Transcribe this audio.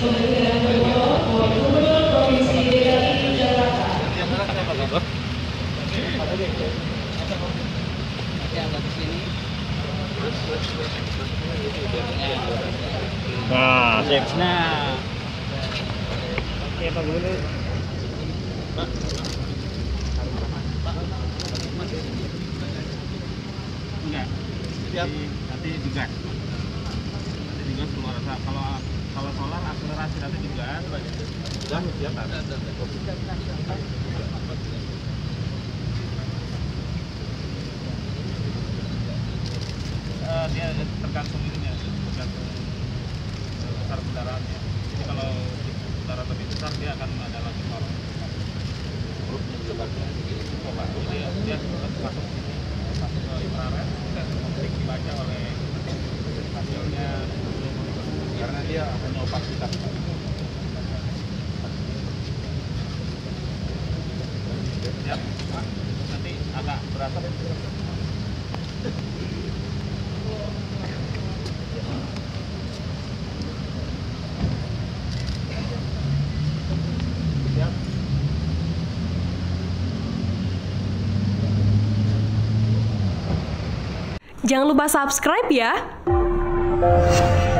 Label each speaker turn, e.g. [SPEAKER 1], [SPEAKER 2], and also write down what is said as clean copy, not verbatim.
[SPEAKER 1] Gubernur Provinsi DKI Jakarta.
[SPEAKER 2] Nah, sip. Nah. Oke, Pak Gubernur. Enggak. Siap. Nanti juga keluar asap. Kalau solar akselerasi nanti juga. Sudah siap. Dia tergantung ininya, tergantung besar kendaraannya. Jadi kalau kendaraan lebih besar dia akan ada lagi motor. Jadi dia masuk ke infrared, kemudian dibaca oleh hasilnya karena dia hanya opasitas. Ya, nanti agak berasap.
[SPEAKER 3] Jangan lupa subscribe ya.